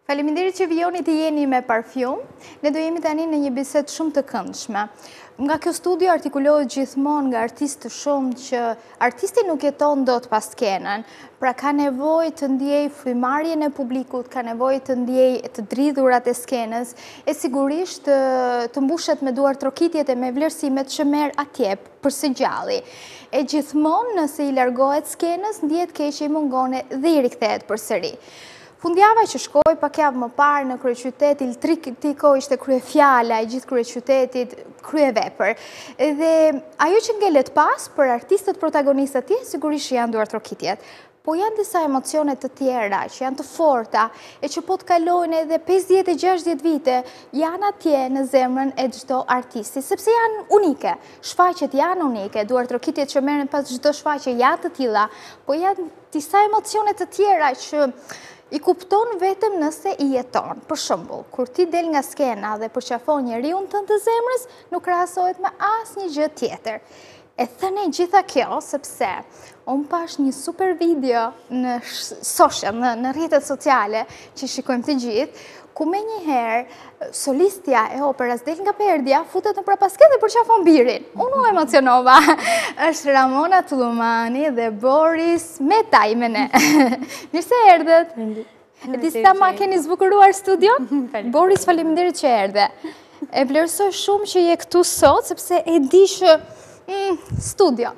Faleminderit që vijoni të jeni me Parfum. Ne do jemi tani në një bisedë shumë të këndshme. Nga kjo studio artikulohet gjithmonë nga artistë të shumë që artisti nuk jeton dot pas skenën, pra ka nevojë të ndjej frymarrjen e publikut, ka nevojë të ndjej të dridhurat e skenës, e sigurisht të mbushet me duar trokitjet e me vlerësimet që merr atje për së gjalli. E gjithmonë nëse i largohet skenës, ndjehet keq që i mungone dhe i rikthehet përsëri. Fundjava që shkoj pak javë më parë në kryeqytet, Il Triko ishte kryefjala e gjithë kryeqytetit, kryevepër. Dhe ajo që ngelet pas për artistët protagonistët atje, sigurisht janë duar trokitjet. Po janë disa emocionet të tjera që janë të forta e që po të kalojnë edhe 50 e 60 vite, janë atje në zemrën e çdo artisti, sepse janë unike. Shfaqjet janë unike, duar trokitjet që merren pas çdo shfaqje janë të tilla, po janë disa emocionet të tjera që i kupton vetëm nëse i jeton. Për shembull, kur ti del nga skena dhe përqafon njeriu tënd të zemrës, nuk krahasohet me asnjë gjë tjetër. E thënë gjitha kjo sepse unë pash një super video në social, në rrjetet sociale që shikojmë të gjithë, ku me njëherë solistja e operas del nga perdja, futet në prapasket dhe përqafon birin. Unë u emocionova. Është Ramona Tullumani dhe Boris Metajmene. Mirë se erdhët. Disa ma keni zbukuruar studion? Boris, faleminderit që erdhe. E vlerësoj shumë që je këtu sot, sepse e di që studio.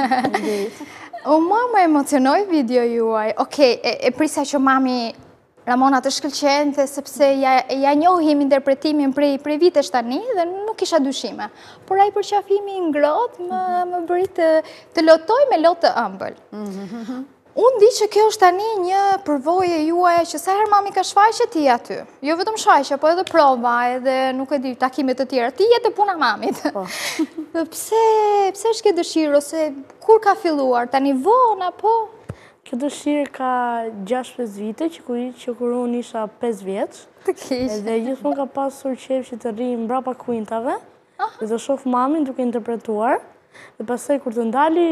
Mua më emocionoi video juaj. Okej, e prisa që mami Ramona të shkëlqente, sepse ja njohim interpretimin prej vitesh tani dhe nuk kisha dyshime. Por ai përqafimi i ngrohtë më bëri të lotoj me lot të ëmbël. Unë di që kjo është tani një përvojë juaj që sa herë mami ka shfaqje ti aty. Jo vetëm shfaqje, po edhe prova, edhe nuk e di, takimet të tjera. Ti jetë puna mamit. Dhe pse është kjo dëshirë ose kur ka filluar? Tani vonë apo? Kjo dëshirë ka 6-5 vite, që kur unë isha 5 vjeç. Të keq. Dhe gjithmonë ka pasur qejf që të rri mbrapa kuintave, dhe të shoh mamin duke interpretuar, dhe pastaj kur të ndali,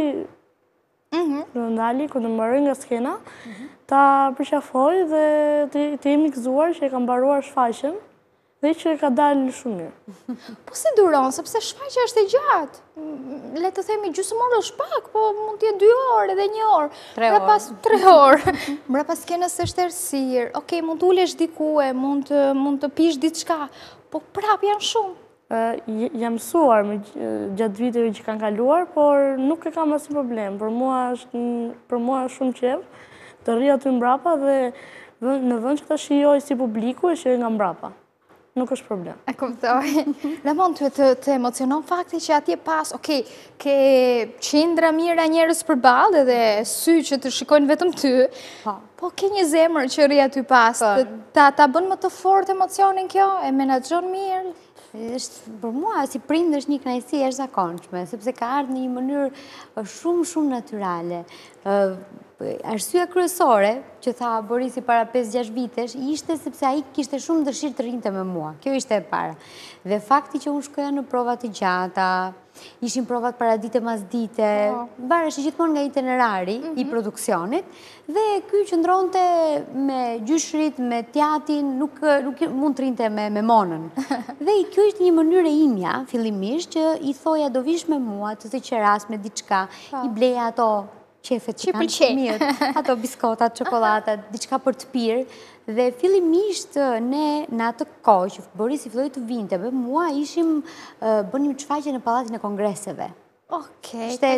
kur të më rri nga skena, ta përqafoj dhe të jemi gëzuar që e ka mbaruar shfaqjen, dhe që ka dalë shumë mirë. Po si duron, sepse shfaqja është e gjatë. Le të themi gjysmore është pak, po mund të jetë 2 orë edhe 1 orë. 3 orë. 3 orë. Mbrapa skenës është errësirë. Okej, mund të ulesh dikue, mund të pish diçka, po prap janë shumë. Jam mësuar gjatë viteve që kanë kaluar, por nuk e kam asnjë problem. Për mua është shumë qejf të rri aty mbrapa dhe në vend që ta shijoj si publiku e shijoj nga mbrapa. Nuk është problem. E kuptoj. Ramon, të emocionon fakti që atje pas, okej, ke qindra mira njerëz përballë edhe sy që të shikojnë vetëm ty, po ke një zemër që rri aty pas. Ta bën më të fortë emocionin kjo? E menaxhon mirë? Për mua, si prind, është një kënaqësi e jashtëzakonshme, sepse ka ardhur në një mënyrë shumë natyrale. Arsyeja kryesore që tha Borisi para 5-6 vitesh ishte sepse ai kishte shumë dëshirë të rrinte me mua. Kjo ishte e para. Dhe fakti që unë shkoja në prova të gjata, ishin provat para dite mas dite, varesh gjithmonë nga itinerari i produksionit, dhe ky qëndronte me gjyshrit, me tjatin, nuk mund të rrinte me monën. Dhe kjo ishte një mënyrë e imja, fillimisht, që i thoja do vish me mua, të të qeras me diçka, i bleja ato qefet që kanë të mirë, ato biskotat, çokoladat, diçka për të pirë, dhe fillimisht ne në atë kohë që Borisi filloi të vinte, mua bënim shfaqje në Pallatin e Kongreseve. Okej. Ishte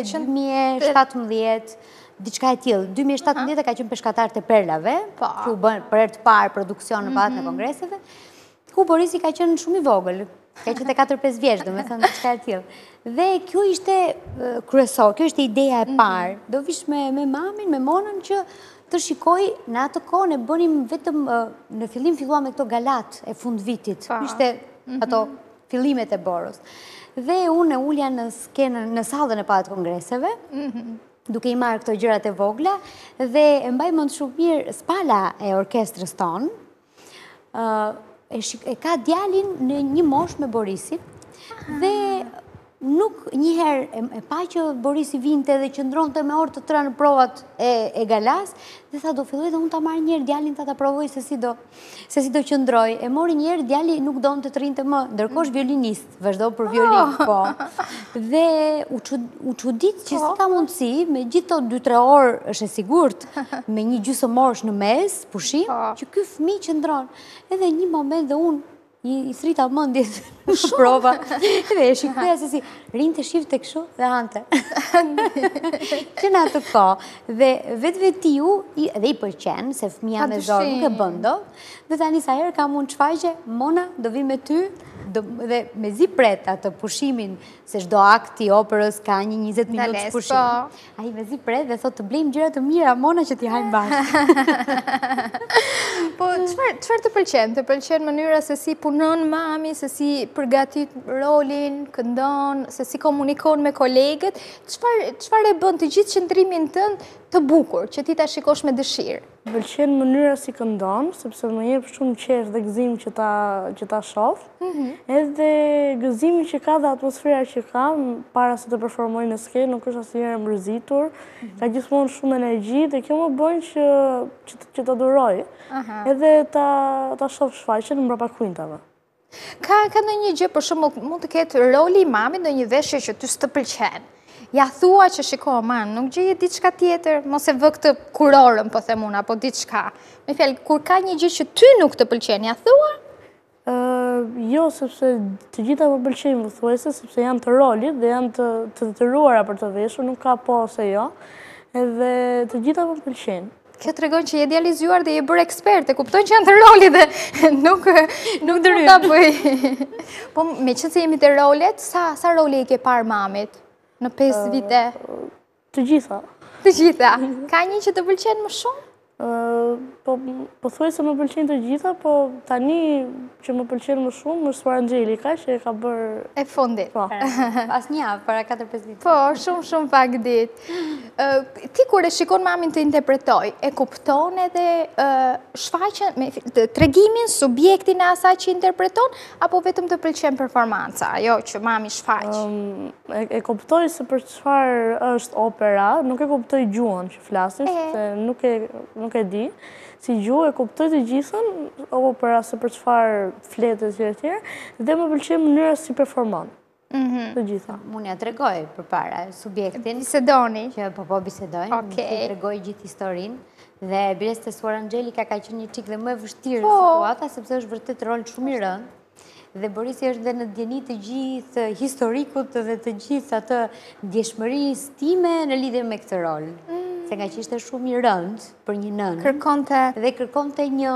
2017, diçka e tillë. 2017 ka qenë peshkatar të Perlave, ku bën për herë të parë produksion në Pallatin e Kongreseve, ku Borisi ka qenë shumë i vogël. Ka qenë te 4-5 vjeç, domethënë diçka e tillë. Dhe kjo ishte kryesor, kjo ishte ideja e parë. Do vish me mamin, me monën që të shikoj. Në atë kohë ne bënim vetëm në fillim filluam me këto galat e fund vitit. Ishte ato fillimet e Boros. Dhe unë ulja në skenën, në sallën e Pallatit Kongreseve, duke i marrë këto gjërat e vogla, dhe e mbaj mend shumë mirë spala e orkestrës tonë. E ka djalin në një moshë me Borisin, dhe nuk njëherë e pa që Borisi vinte dhe qëndronte me orë të tëra në provat e galas, dhe tha do filloj dhe unë ta marrë njerë djalin ta provoj se si do qëndroj. E mori njerë, djali nuk donë të rinte më, ndërkohë është violinist, vazhdo për violin, po. Dhe u çudit që si ka mundësi, me gjithë të 2-3 orë është e sigurt, me një gjysmëorësh në mes, pushim, që ky fëmijë qëndron. Edhe një moment dhe unë i thrita mendjes në prova, dhe e shikoja se si rinë të shifë të këshu dhe hante. Që në atë ko, dhe vetë tiu, edhe i përqenë, se fëmija me zorë nuk e bëndo, dhe tani sa herë ka mund shfaqe, Mona, do vi me ty, dhe me zi pret atë pushimin, se shdo akti operës ka një 20 minutë pushim. A i me zi pret dhe thot të blejmë gjëra të mira, Mona, që t'i hajnë bashkë. Po, qëfar të pëlqen? Të pëlqen mënyra se si punon mami, se si përgatit rolin, këndon, se si komunikon me kolegët, qëfar e bën të gjithë qëndrimin tënd të bukur, që ti ta shikosh me dëshirë? Pëlqen mënyra si këndon, sepse më jep shumë qejf dhe gëzim që ta shoh. Edhe gëzimi që ka dhe atmosfera që ka para se të performoj në skenë, nuk është asnjëherë mërzitur, ka gjithmonë shumë energji dhe kjo më bën që ta duroj. Edhe ta shoh shfaqjen mbrapa kuintave. Ka ndonjë gjë, për shembull, mund të ketë roli i mamit në një veshje që ty s'të pëlqen. Ja thua që shiko, man, nuk gjeje diçka tjetër, mos e vë këtë kurorën, po them unë, apo diçka. Me fjalë, kur ka një gjë që ty nuk të pëlqen, ja thua? Jo, sepse të gjitha më pëlqejnë pothuajse, sepse janë të rolit dhe janë të detyruara për të veshur, nuk ka po ose jo, edhe të gjitha më pëlqejnë. Kjo të regon që je idealizuar dhe je bërë ekspert, e kupton që janë të rolit dhe nuk ta bëj. Po, me që se jemi të rolet, sa roli i ke parë mamit në 5 vite? Të gjitha. Të gjitha? Ka një që të pëlqen më shumë? Po thuaj se më pëlqen të gjitha, po tani që më pëlqen më shumë është Suar Angelika, që e ka bërë... E fundit. Pas një javë, para 4-5 ditë. Po, shumë pak ditë. Ti kur e shikon mamin të interpretoj, e kupton edhe shfaqen, tregimin, subjektin e asaj që interpreton, apo vetëm të pëlqen performanca, jo që mami shfaq? E kuptoj se për çfarë është opera, nuk e kuptoj gjuhën që flasin, se nuk e di. Si gjuhë e kuptoj të gjithën, opera se për çfarë fletet që e tjerë, dhe më pëlqen mënyra si performon. Të gjitha. Unë ja tregoj përpara subjektin. Bisedoni. Që po bisedojnë, të tregoj gjithë historinë. Dhe bires të Suar Angelika ka qenë një çik dhe më e vështirë situata, sepse është vërtet rol shumë i rënd. Dhe Borisi është dhe në djeni të gjithë historikut dhe të gjithë atë ndjeshmërisë time në lidhje me këtë rol. Se nga që ishte shumë i rënd për një nënë. Dhe kërkonte një,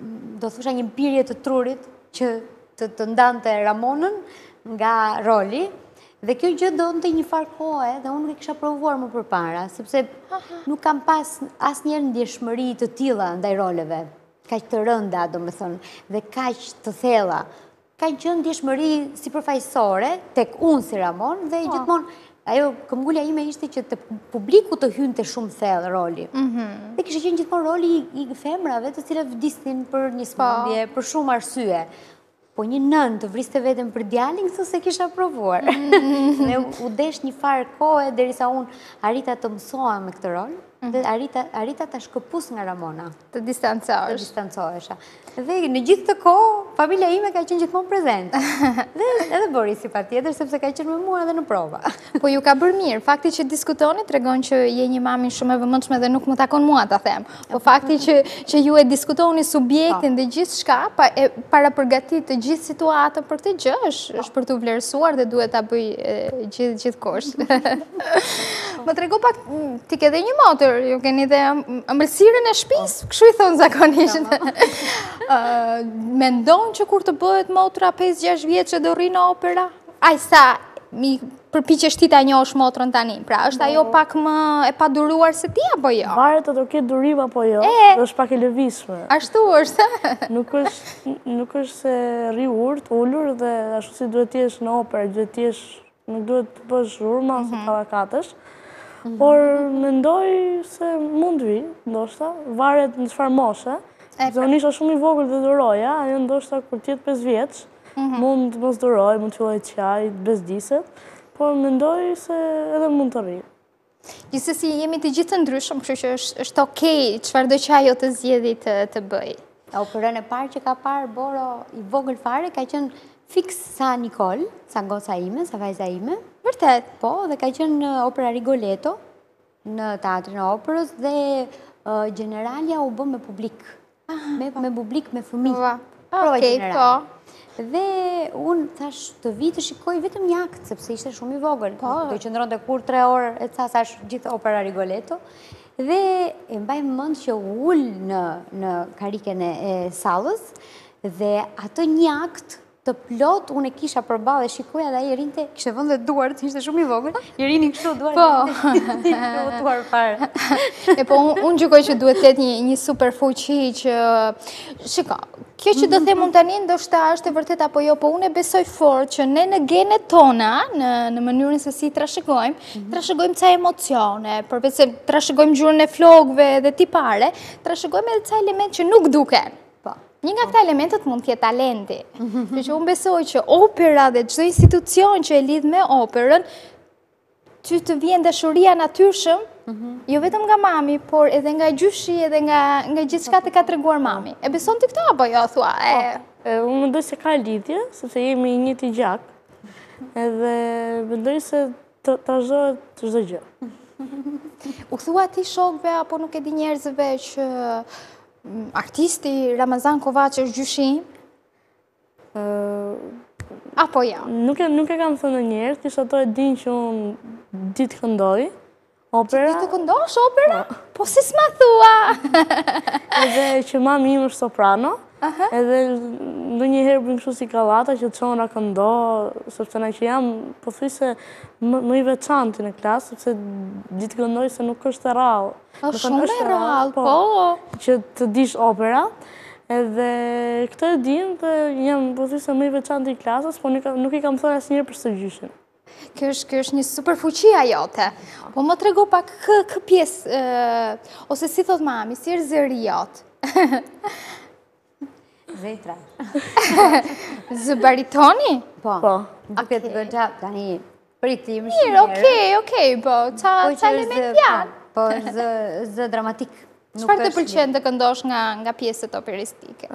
do thusha një mpirje të trurit që të ndante Ramonën nga roli. Dhe kjo gjë donte një farë kohe dhe unë nuk e kisha provuar më përpara, sepse nuk kam pas asnjëherë ndjeshmëri të tilla ndaj roleve. Kaq të rënda, domethënë, dhe kaq të thella. Ka qenë ndjeshmëri sipërfaqësore tek unë si Ramon dhe gjithmonë ajo këmbgulja ime ishte që të publiku të hynte shumë thellë roli. Dhe kishte qenë gjithmonë roli i femrave të cilat vdisnin për një smundje, për shumë arsye. Po një nënë të vriste veten për djalin, këtë se kisha provuar. Dhe u desh një farë kohë derisa unë arrita të mësohem me këtë rol, dhe arrita ta shkëpus nga Ramona. Të distancohesh. Të distancohesha. Dhe në gjithë të kohë, familja ime ka qenë gjithmonë prezent. Dhe edhe Borisi patjetër, sepse ka qenë me mua edhe në prova. Po ju ka bërë mirë. Fakti që diskutoni tregon që je një mami shumë e vëmendshme dhe nuk më takon mua ta them. Po fakti që ju e diskutoni subjektin dhe gjithçka, para përgatit të gjithë situatën për këtë gjë, është për të vlerësuar dhe duhet ta bëj gjithkohësh. Më trego pak, ti ke dhe një motër, ju keni dhe ëmbëlsirën e shtëpisë, kështu i thon zakonisht. Mendon që kur të bëhet motra 5-6 vjeçë do rri në opera? Ai sa mi përpiqesh ti ta njohësh motrën tani. Pra, është ajo pak më e paduruar se ti apo jo? Varet të ketë durim apo jo, është pak e lëvizshme. Ashtu është. Nuk është se rri urt, ulur dhe ashtu si duhet të jesh në operë, nuk duhet të bësh zhurma ose kavakatësh. Por mendoj se mund vi, ndoshta, varet në çfarë moshe. Unë isha shumë i vogël dhe duroja, ajo ndoshta kur të jetë 5 vjeç, mund mos duroj, mund të filloj të qaj, të bezdiset. por mendoj se edhe mund të rri. Gjithsesi jemi të gjithë të ndryshëm, kështu që është okej çfarëdo që ajo të zgjedhë të bëj. Operën e parë që ka parë Boro i vogël fare ka qenë fiks sa Nikol, sa goca ime, sa vajza ime. Vërtet? Po, dhe ka qenë opera Rigoletto në teatrin e operës dhe Generalja u bë me publik. Me publik, me fëmijë. Okej, po. Dhe unë thash të vi të shikoj vetëm një akt, sepse ishte shumë i vogël. Do qëndronte kur 3 orë e ca sa gjithë opera Rigoletto. Dhe e mbaj mend që ul në kariken e sallës dhe atë një akt të plot unë e kisha përballë dhe shikoja dhe ai rinte, kishte vënë duart, ishte shumë i vogël. I rinin kështu duart. Po, duar fare. E po unë gjykoj që duhet të ketë një super fuqi që shiko, kjo që do them unë tani ndoshta është e vërtet apo jo, po unë e besoj fort që ne në genet tona, në mënyrën se si trashëgojmë ca emocione, përveç se trashëgojmë gjuhën e flokëve dhe tipare, trashëgojmë edhe ca elemente që nuk duken. Një nga këta elementet mund t'jetë talenti. Që unë besoj që opera dhe çdo institucion që e lidh me operën, ty të vjen dashuria natyrshëm, jo vetëm nga mami, por edhe nga gjyshi, edhe nga gjithçka të ka treguar mami. E beson ti këto apo jo, thua? Unë mendoj se ka lidhje, sepse jemi i njëjti gjak. Edhe mendoj se trashëgohet çdo gjë. U thua ti shokëve apo nuk e di njerëzve që artisti Ramazan Kovaç është gjyshim? Apo ja? Nuk e kam thënë njerëz, thjesht ato e dinë që unë ditë këndoj opera. Ti të këndosh opera? Po si s'ma thua? Edhe që mami im është soprano, edhe ndonjëherë bëjmë kështu si kallata që çona këndo, sepse na që jam pothuajse më i veçantë në klasë, sepse ditë këndoj se nuk është e rrallë. Shumë e rrallë, po. Që të dish opera, edhe këtë e dim dhe jam pothuajse më i veçantë i klasës, po nuk i kam thënë asnjëherë për së gjyshin. Kjo është një super fuqia jote. Po më trego pak kë pjesë, ose si thot mami, si është zëri jot? Zetra. Zë baritoni? Po. Duket goxha tani pritim shumë. Mirë, okej, po. Ca element janë. Po, zë dramatik. Çfarë të pëlqen të këndosh nga pjesët operistike?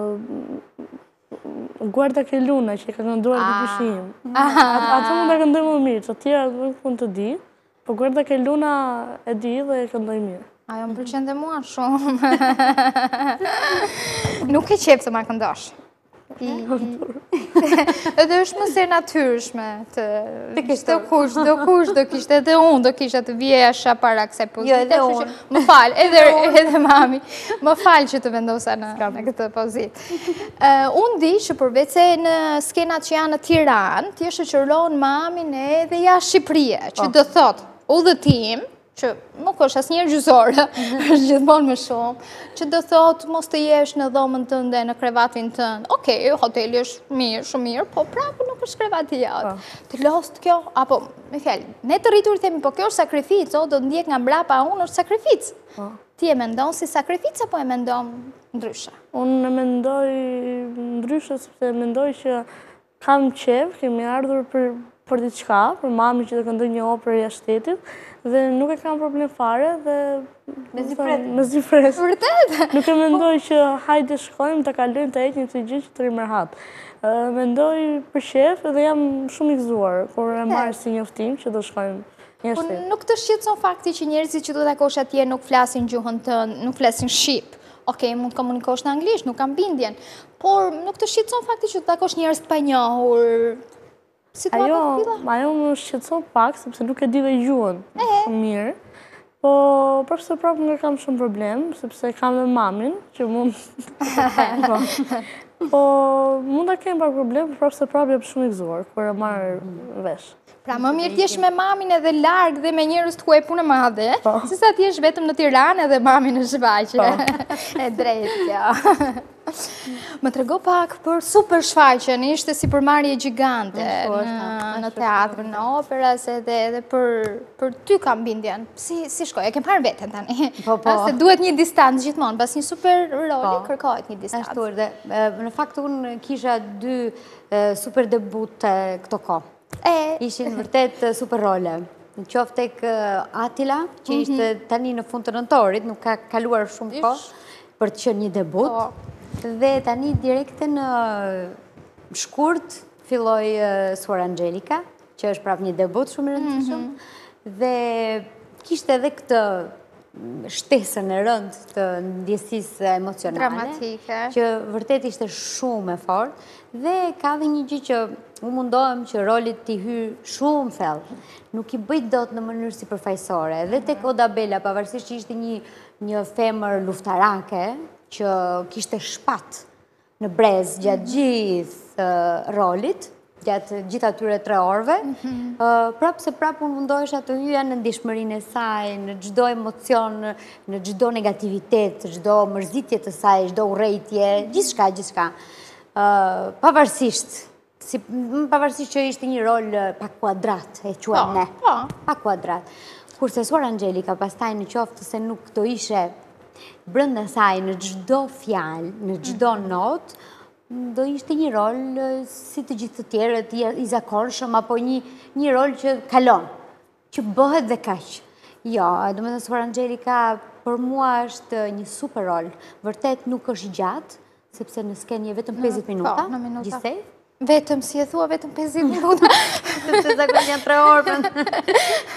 Guarda che luna që ka kënduar të gjyshim. Ato mund të këndoj më mirë, që tjera nuk mund të di, po Guarda che luna e di dhe e këndoj mirë. Ajo më pëlqen dhe mua shumë. Nuk e qep të ma këndosh. Edhe është mëse natyrshme. Do kush do kishte, edhe unë do kishte të vjesha para kësaj pozite. Jo, edhe unë. Më falë, edhe mami. Më falë që të vendosa në këtë pozitë. Unë di që përveç se në skenat që janë në Tiranë, ti e shoqëron mamin edhe jashtë Shqipërisë, që do thotë udhëtim, që nuk është asnjëherë gjyqësore, është gjithmonë më shumë, që do thotë mos të jesh në dhomën tënde, në krevatin tënd. Okej, hoteli është mirë, shumë mirë, po prapë nuk është krevati jote. Të lost kjo, apo, me fjalë, ne të rritur themi, po kjo është sakrificë, do të ndjek nga mbrapa unë është sakrificë. Ti e mendon si sakrificë apo e mendon ndryshe? Unë e mendoj ndryshe, sepse mendoj që kam qef, kemi ardhur për diçka, për mami që të këndoj një operë jashtë shtetit, dhe nuk e kam problem fare dhe me zifres. Vërtet? Nuk e mendoj që hajde shkojmë të kalojmë të heqim të gjë që të rimërhat. Mendoj për shef dhe jam shumë i gëzuar kur e marr si njoftim që do shkojmë jashtë shtetit. Nuk të shqetëson fakti që njerëzit që do takosh atje nuk flasin gjuhën tënd, nuk flasin shqip. Okej, mund të komunikosh në anglisht, nuk kam bindjen, por nuk të shqetëson fakti që do takosh njerëz të panjohur. Ajo më shqetëson pak, sepse nuk e di dhe gjuhën shumë mirë, po përse prapë nuk kam shumë problem, sepse kam dhe mamin, që mund po mund të kem pak problem, përse prapë jam shumë i gëzuar, kur e marrë vesh. Pra më mirë t'jesh me mamin edhe larg dhe me njerëz të huaj punë madhe, se sa t'jesh vetëm në Tiranë edhe mamin në shfaqje. E drejtë kjo. Më trego pak për super shfaqjen, ishte si përmarrje gjigante në teatr, në opera, edhe për ty kam bindjen. Si shkoj, e kem parë veten tani. Se duhet një distancë gjithmonë, pas një super roli kërkohet një distancë. Ashtu, dhe në fakt unë kisha 2 super debut këto kohë. Ishin vërtet super role. Në qoftë tek Atila, që ishte tani në fund të nëntorit, nuk ka kaluar shumë kohë për të qenë një debut. Dhe tani direkte në shkurt filloi Suor Angelika, që është prapë një debut shumë i rëndësishëm. Dhe kishte edhe këtë shtesën e rëndë të ndjesisë emocionale. Dramatike. Që vërtet ishte shumë e fortë. Dhe ka dhe një gjë që u mundohem që rolit t'i hy shumë thellë. Nuk i bëjt dot në mënyrë si përfaqësore. Dhe tek Oda Bela, pavarësisht që ishte një femër luftarake, që kishte shpat në brez gjatë gjithë rolit, gjatë gjithë atyre 3 orëve, prapë se prapë unë mundohesha të hyja në ndjeshmërinë e saj, në çdo emocion, në çdo negativitet, çdo mërzitje të saj, çdo urrejtje, gjithçka. Pavarësisht që ishte një rol pa kuadrat, e quajmë ne. Pa kuadrat. Kurse Suor Angelika pastaj në qoftë se nuk do ishe brenda saj në çdo fjalë, në çdo notë, do ishte një rol si të gjithë të tjerët, i zakonshëm, apo një rol që kalon, që bëhet dhe kaq. Jo, domethënë Suor Angelika për mua është një super rol. Vërtet nuk është gjatë, sepse në skenë je vetëm 50 minuta, gjithsej. Vetëm, si e thua, vetëm 50 minuta. Sepse zakonisht janë 3 orë.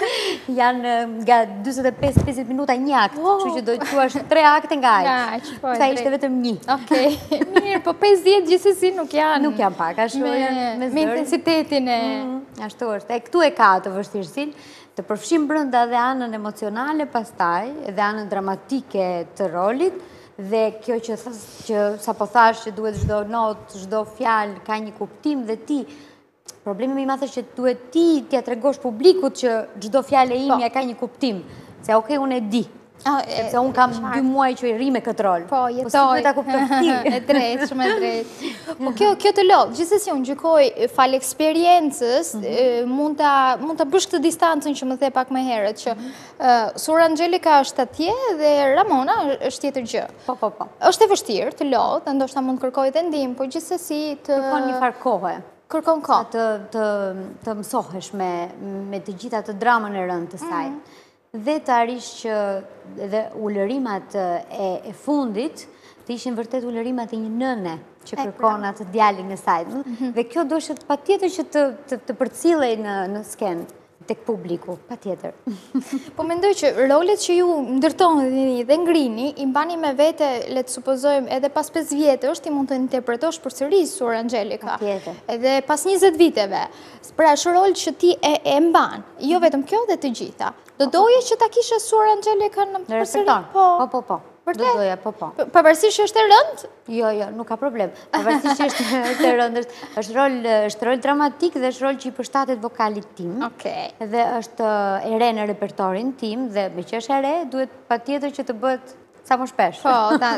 Janë nga 45-50 minuta një akt, kështu që do të thuash 3 akte nga aq. Sa ishte vetëm një. Okej, mirë, po 50 gjithsesi nuk janë. Nuk janë pak, ashtu janë me intensitetin e... Ashtu është. E këtu e ka të vështirësinë, të përfshim brenda dhe anën emocionale pastaj, dhe anën dramatike të rolit, dhe kjo që sa po thash që duhet çdo notë, çdo fjalë ka një kuptim dhe ti, problemi më i madh është që duhet ti t'ia tregosh publikut që çdo fjalë e imja ka një kuptim. Se okej, unë e di. Sepse unë kam 2 muaj që i rri me këtë rol. Po, jetoj. Ta kuptoj ti. E drejtë, shumë e drejtë. Po kjo të lodh, gjithsesi unë gjykoj fal eksperiencës, mund ta bësh këtë distancën që më the pak më herët që Suor Angelika është atje dhe Ramona është tjetër gjë. Po. Është e vështirë të lodh, ndoshta mund të kërkojë edhe ndihmë, po gjithsesi të kërkon një farë kohe. Kërkon kohë. Të mësohesh me të gjitha të dramën e rëndë të saj. Dhe të arish që edhe ulërimat e fundit të ishin vërtet ulërimat e një nëne që kërkon atë djalin e saj. Dhe kjo do është patjetër që të përcillej në skenë tek publiku, patjetër. Po mendoj që rolet që ju ndërtoni dhe ngrini, i mbani me vete, le të supozojmë, edhe pas 5 vjetësh ti mund të interpretosh përsëris Suor Angelika. Patjetër. Edhe pas 20 viteve. Pra është rol që ti e mban, jo vetëm kjo dhe të gjitha. Do doje që ta kishe Suor Angelika në repertor? Po. Do doja, po. Pavarësisht që është e rëndë? Jo, nuk ka problem. Pavarësisht që është e rëndë, është rol dramatik dhe është rol që i përshtatet vokalit tim. Dhe është e re në repertorin tim dhe me që është e re, duhet patjetër që të bëhet sa më shpesh. Po,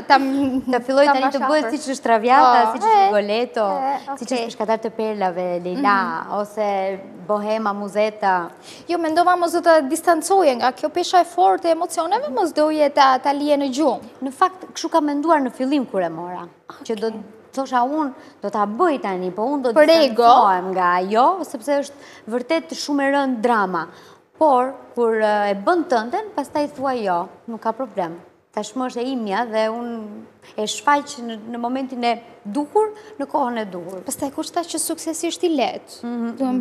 të filloj tani të bëhet siç është Traviata, siç është Rigoletto, siç është Peshkatar të Perlave, Leila, ose Bohema, Muzeta. Jo, mendova mos do të distancoje nga kjo pesha e fortë e emocioneve, mos doje ta lije në gjumë. Në fakt, kështu kam menduar në fillim kur e mora, që do thosha unë do ta bëj tani, po unë do të distancohem nga ajo, sepse është vërtet shumë e rëndë drama. Por, kur e bën tënden, pastaj thua jo, nuk ka problem. Tashmë është e imja dhe unë e shfaq në momentin e duhur, në kohën e duhur. Pastaj kush tha që suksesi është i lehtë. Duhen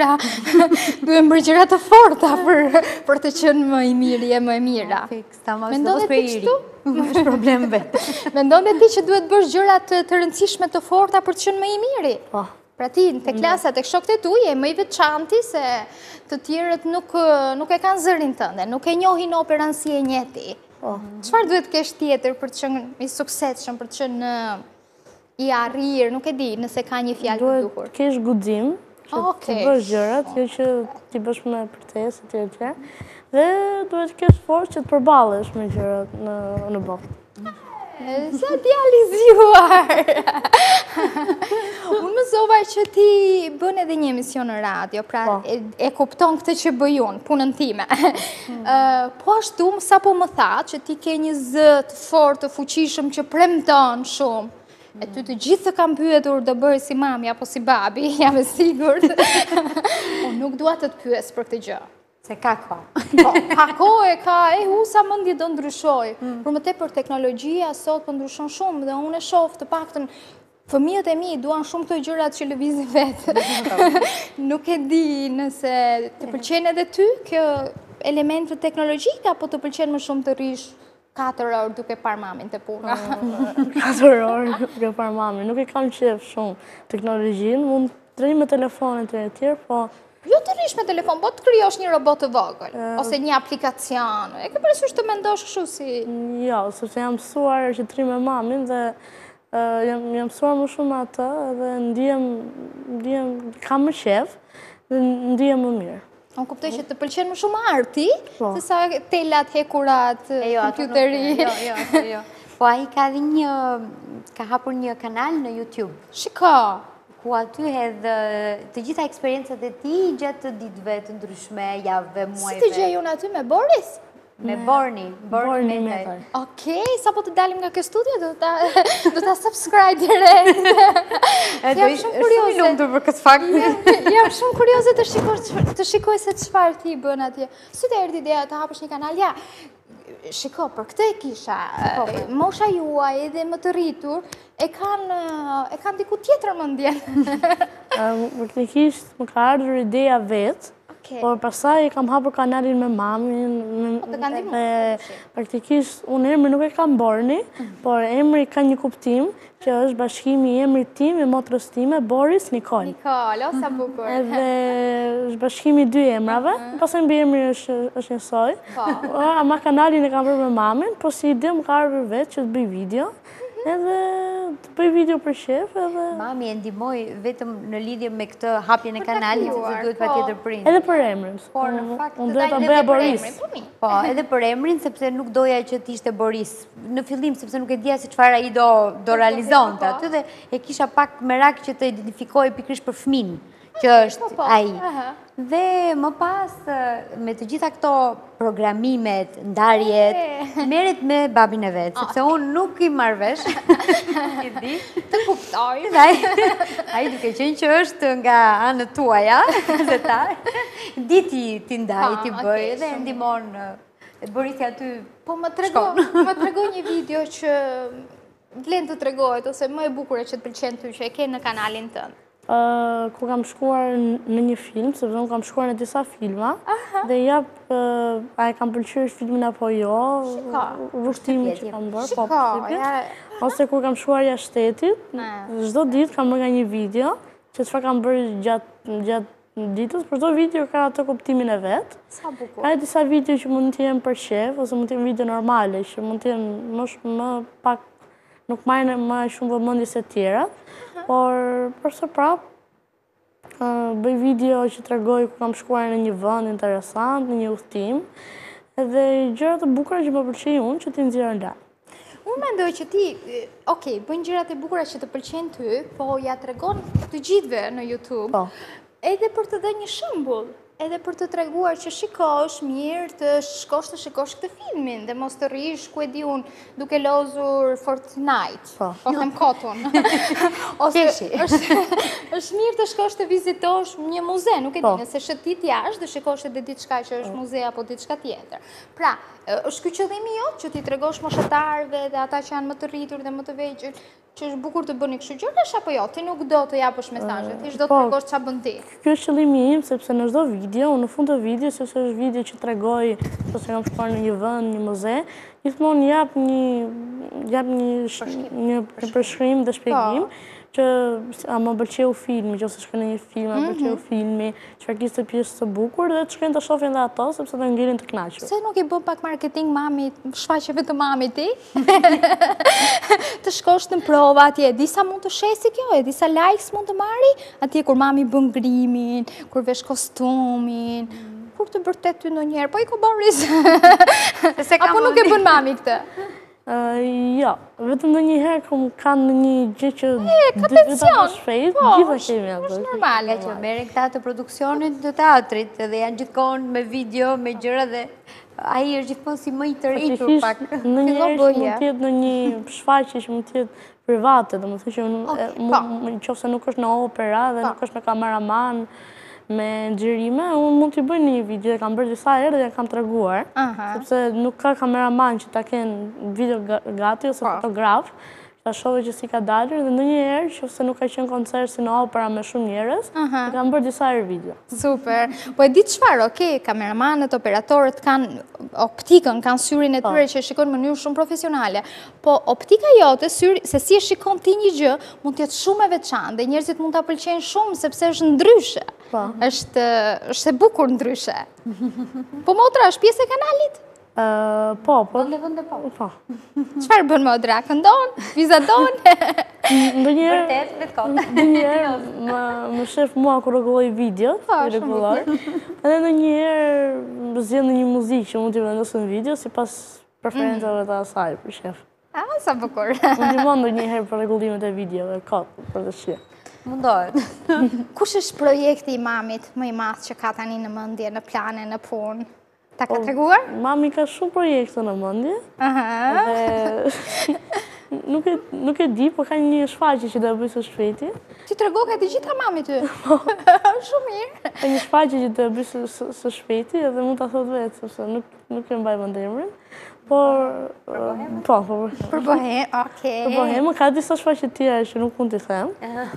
bërë gjëra të forta për të qenë më i miri e më e mira. Mendon dhe ti kështu? Është problem vetë. Mendon dhe ti që duhet bësh gjëra të rëndësishme të forta për të qenë më i miri? Po. Pra ti, të klasa, të shokët e tu, je më i veçanti se të tjerët nuk e kanë zërin tënde, nuk e njohin operën si e njeti. Çfarë duhet kesh tjetër për të qenë i suksesshëm, për të qenë i arrirë, nuk e di, nëse ka një fjalë të duhur. Duhet kesh guxim, që të bësh gjërat, jo që ti bësh me përtesë etj. Dhe duhet kesh forcë që të përballesh me gjërat në botë. Sa djali zgjuar! Unë mësova që ti bën edhe një emision në radio, pra e kupton këtë që bëj unë, punën time. Po ashtu, sa po më tha që ti ke një zë të fortë, të fuqishëm që premton shumë. E ty të gjithë të kam pyetur do bëri si mami apo si babi, jam e sigurt. Unë nuk dua të pyes për këtë gjë. Se ka ko. Po, ka kohë, sa mendje do ndryshoj. Por më tepër teknologjia sot po ndryshon shumë dhe unë e shoh të paktën fëmijët e mi duan shumë këto gjërat që lëvizin vetë. Nuk e di nëse të pëlqen edhe ty kjo elementet teknologjike apo të pëlqen më shumë të rish 4 orë duke parë mamin të puna. 4 orë duke parë mamin. Nuk e kam qef shumë teknologjinë, mund të rri me telefonet e tjerë, po... Jo të rish me telefon, po të kryosh një robot të vogël, ose një aplikacion. E ke parasysh të mendosh kështu si... Jo, sepse jam mësuar që të rri me mamin dhe jam mësuar më shumë atë dhe ndihem kam më qef dhe ndihem më mirë. Unë kuptoj që të pëlqen më shumë arti, se sa telat, hekurat, kompjuteri. Jo. Po ai ka hapur një kanal në YouTube. Shiko. Ku aty hedhë të gjitha eksperiencat e tij gjatë ditëve të ndryshme, javëve, muajve. Si të gjej unë aty me Boris? Me Borni Metaj. Okej, sa po të dalim nga kjo studio, do ta subscribe direkt. Jam shumë kurioze. Shumë lumtur për këtë fakt. Jam shumë kurioze të shikoj se çfarë ti bën atje. Si të erdhi ideja të hapësh një kanal? Ja, shiko, për këtë e kisha. Mosha juaj edhe më të rritur e kanë diku tjetër mendjen. Praktikisht më ka ardhur ideja vetë. Por pasaj kam hapur kanalin me mamin, praktikisht unë emri nuk e kam Borni, por emri ka një kuptim që është bashkimi i emrit tim e motrës time, Boris Nikol. Nikol, o sa bukur. Edhe është bashkimi i 2 emrave, pasaj mbi emri është njësoj. Ama kanalin e kam bërë me mamin, po si ide më ka ardhur vetë që të bëj video. Edhe të bëj video për shef edhe... Mami e ndihmoi vetëm në lidhje me këtë hapjen e kanalit, sepse duhet patjetër prind. Edhe për emrin. Por në fakt unë duhet ta bëja Boris. Po, edhe për emrin, sepse nuk doja që të ishte Boris. Në fillim, sepse nuk e dija se çfarë ai do realizonte aty dhe e kisha pak merak që të identifikoj pikërisht për fëmin, që është ai. Dhe më pas, me të gjitha këto programimet, ndarjet, merret me babin e vetë, sepse unë nuk i marr vesh. Të kuptoj. Ai duke qenë që është nga anët tuaja, zetar, diti ti ndaj, ti bëj, dhe ndihmon Borisi aty. Po më tregoj një video që vlen të tregohet, ose më e bukur që të pëlqen ty që e ke në kanalin tënd. Ku kam shkuar në një film, sepse unë kam shkuar në disa filma, dhe a e kam pëlqyer filmin apo jo, vështimin që kam bërë, po përsipje. Ose kur kam shkuar jashtë shtetit, çdo ditë kam bërë një video, që çfarë kam bërë gjatë ditës, por çdo video ka atë kuptimin e vet. Sa bukur. Ka disa video që mund të jenë për shef, ose mund të jenë video normale, që mund të jenë më pak nuk marrë më shumë vëmendje se tjerat, por përse prap bëj video që tregoj ku kam shkuar në një vend interesant, në një udhtim, edhe gjëra të bukura që më pëlqejnë unë që ti nxjerr ndaj. Unë mendoj që ti, bën gjërat e bukura që të pëlqejnë ty, po ja tregon të gjithëve në YouTube, edhe për të dhënë një shembull. Edhe për të treguar që shikosh mirë të shkosh të shikosh këtë filmin dhe mos të rrish, ku e di unë, duke lozur Fortnite. Po them kotun. Ose është mirë të shkosh të vizitosh një muze, nuk e di, nëse shëtit jashtë dhe shikosh edhe diçka që është muze apo diçka tjetër. Pra, është ky qëllimi jot që ti tregosh moshatarëve dhe ata që janë më të rritur dhe më të vegjël, që është bukur të bëni kështu gjërash apo jo? Ti nuk do të japësh mesazhe, ti çdo të tregosh çfarë bën ti. Ky është qëllimi im, sepse në çdo video, në fund të videos, sepse është video që tregoj se kam shkuar në një vend, një muze, gjithmonë jap një përshkrim dhe shpjegim që a më pëlqeu filmi, që ose shkoj në një film, a më pëlqeu filmi, çfarë kishte pjesë të bukur dhe të shkojnë të shohin edhe ato sepse të ngjelin të kënaqur. Se nuk i bën pak marketing mamit, shfaqeve të mamit ti? Të shkosh në prova atje, disa mund të shesi kjo, e disa likes mund të marri, atje kur mami bën grimin, kur vesh kostumin, kur të bërtet ty ndonjëherë, po i ko Boris. Apo nuk e bën mami këtë? Ja, vetëm në një herë kanë një gjë që ka tension, shpejt, po, gjitha kemi atë. është normale. Që merren këta të produksionit të teatrit dhe janë gjithkohon me video, me gjëra dhe ai është gjithmonë si më i tërhiqur pak. Në një herë që mund t'jetë në një shfaqje që mund t'jetë private, dhe më thë që qofse nuk është në opera dhe nuk është me kameraman, me xhirime, unë mund t'i bëj një video, e kam bërë disa herë dhe kam treguar, sepse nuk ka kameraman që ta kenë video gati ose fotograf, ta shove që si ka dalër dhe në një herë, që se nuk ka qenë koncert si në opera me shumë njerës, e kam bërë disa herë video. Super. Po e ditë çfarë, kameramanët, operatorët kanë optikën, kanë syrin e tyre që shikon në mënyrë shumë profesionale, po optika jote, se si e shikon ti një gjë, mund t'jetë shumë e veçantë dhe njerëzit mund t'a pëlqejnë shumë sepse është ndryshe. Është e bukur ndryshe. Po motra, është pjesë e kanalit? Po. Çfarë bën modra? Këndon? Vizadon? Ndonjëherë më shef mua kur rregulloj video, edhe ndonjëherë zgjedh një muzikë që mund t'i vendos në video sipas preferencave të asaj për shef. Sa bukur. Më ndihmon ndonjëherë për rregullimet e videove, për të shih. Mundohet. Kush është projekti i mamit më i madh që ka tani në mendje, në plane, në punë? Ta ka treguar? Mami ka shumë projekte në mendje. Nuk e di, po ka një shfaqje që do e bëj së shpejti. Ti trego ka të gjitha mami ty? Shumë mirë. Ka një shfaqje që do e bëj së shpejti edhe mund ta thot vetë, sepse nuk e mbaj mend emrin. Për Bohem, okej. Për Bohem, ka disa shfaqje tjera që nuk mund t'i them.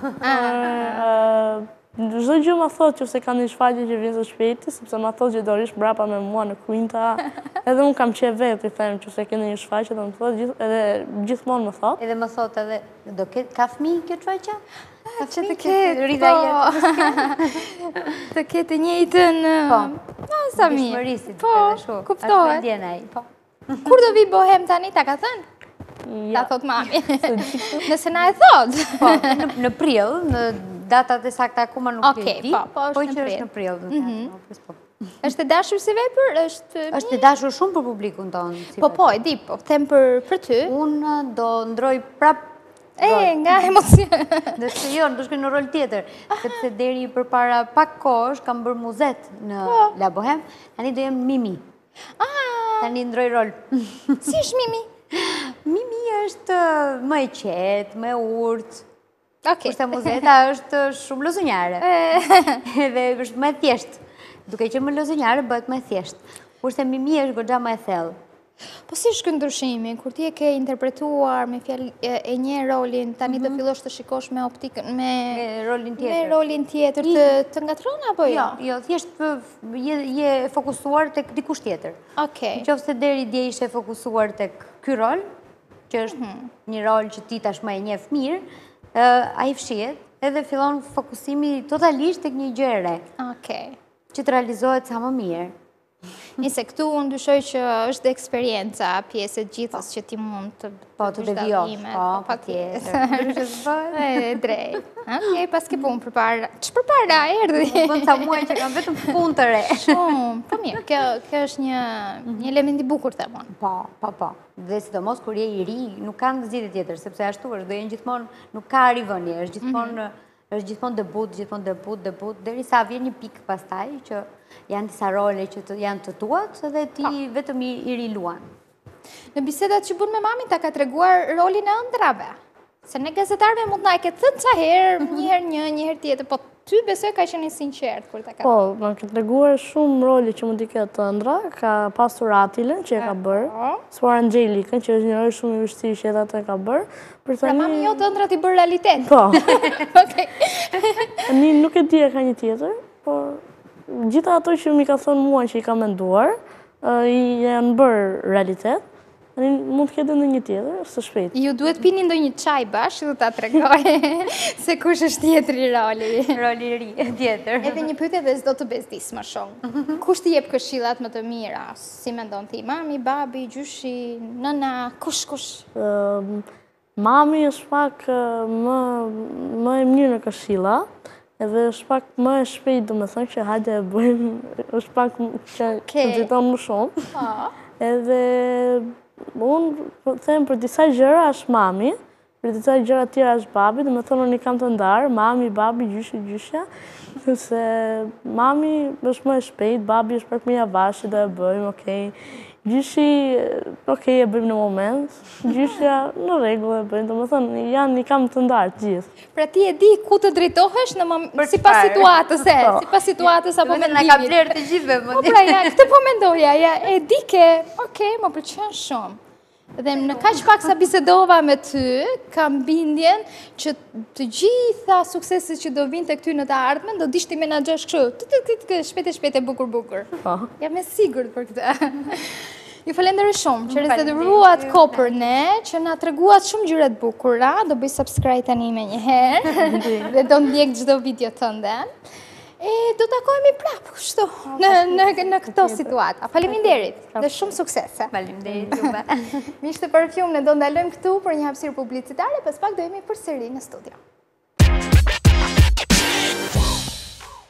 Çdo gjë ma thot që se ka një shfaqje që vjen së shpejti, sepse ma thot që do rish brapa me mua në Quinta, edhe unë kam qef vetë i them që se kene një shfaqje, dhe më thot, edhe gjithmonë më thot. Edhe më thot edhe, ka fëmijë kjo shfaqja? Që të ketë, të ketë njëjtën... Sa mirë. Po, kuptohet. Kur do vi Bohem tani, ta ka thënë? Ta thot mami. Nëse na e thot. Në prill, në datat e sakta akoma nuk e di, po që është në prill. Është e dashur si vepër? Është e dashur shumë për publikun tonë. Po, e di, po, them për ty. Unë do ndroj prap nga emocion. Dhe se jo, do shkoj në rol tjetër, sepse deri përpara pak kohësh kam bërë muzet në La Bohem, tani do jem Mimi. Tani ndroj rol. Si është Mimi? Mimi është më e qetë, më e urtë. Kurse muzeta është shumë lozënjare. Dhe është më e thjeshtë. Duke që më lozënjare, bëhet më e thjeshtë. Kurse Mimi është goxha më e thellë. Po si është ndryshimi? Kur ti e ke interpretuar me fjalë e një rolin, tani do fillosh të shikosh me optikën, me rolin tjetër, të ngatron apo jo? Jo, thjesht je fokusuar tek dikush tjetër. Qofse deri dje ishe fokusuar tek ky rol, që është një rol që ti tashmë e njeh mirë, ai fshihet edhe fillon fokusimi totalisht tek një gjë e re. Që të realizohet sa më mirë. Nise, këtu unë dyshoj që është dhe eksperienca, pjesë e gjithës që ti mund të devijosh, pa tjetër. Drejt. Okej, pas ke punë përpara. Që përpara, erdi? Bënë sa muaj që kam vetëm punë të re. Shumë, po mirë, kjo është një element i bukur të mund. Po. Dhe sidomos kur je i ri, nuk kanë zgjidhje tjetër, sepse ashtu është, do jenë gjithmonë, nuk ka rivënie, është gjithmonë debut, deri sa vjen një pikë pastaj që janë disa role që janë të tuat dhe ti vetëm i riluan. Në bisedat që bën me mamin, ta ka treguar rolin e ëndrave. Se ne gazetarve mund na e ketë thënë ca herë, një herë tjetër, po ty besoj ka qenë sinqert kur ta ka. Po, ma ka treguar shumë role që mund t'i ketë ëndra, ka pasur Atilën që e ka bërë, Suar Angelikën që është një rol shumë i vështirë që edhe atë e ka bërë. Pra mami jo të ëndra t'i bërë realitet. Po. Nuk e di e ka një tjetër, por gjitha ato që mi ka thonë mua që i ka menduar, janë bërë realitet, mund të ketë në një tjetër, së shpejt. Ju duhet pini ndo një qaj bashkë dhe ta tregoj se kush është tjetëri roli. Roli i ri, tjetër. Edhe një pyetje dhe s'do të bezdis më shumë. Kush t'i jep këshillat më të mira? Si mendon ti? Mami, babi, gjyshi, nëna, kush? Mami është pak më e mirë në këshilla, edhe është pak më e shpejt, do me thënë që hajde e bëjmë, është pak që të gjithon më shumë. Edhe unë po them për disa gjëra është mami, për disa gjëra tjera është babi, dhe me thonë unë i kam të ndarë, mami, babi, gjyshja, se mami është më e shpejt, babi është pak më javashi dhe e bëjmë, okej. Gjyshi, okej, e bëjmë në moment, gjyshja në regullë e bëjmë, dhe me thonë, janë i kam të ndarë gjithë. Pra ti e di ku të drejtohesh si pas situatës apo mendimit. Në ka blerë të gjithve. Po pra, këtë po mendoja, e di ke, okej, më pëlqen shumë. Dhe në kaq pak sa bisedova me ty, kam bindjen që të gjitha sukseset që do vinë të këty në të ardhmen, do dishti menaxhosh kështu, shpejt e bukur. Jam e sigurt për këtë. Ju falenderoj shumë që rezervuat kohë për ne, që na treguat shumë gjëra të bukura, do bëj subscribe tani me një herë, dhe do ndjek çdo video tënde. E do takohemi prapë kështu në këto situata. Faleminderit dhe shumë suksese. Faleminderit juve. Miqtë e Parfum, ne do ndalojmë këtu për një hapësirë publicitare, pas pak do jemi përsëri në studio.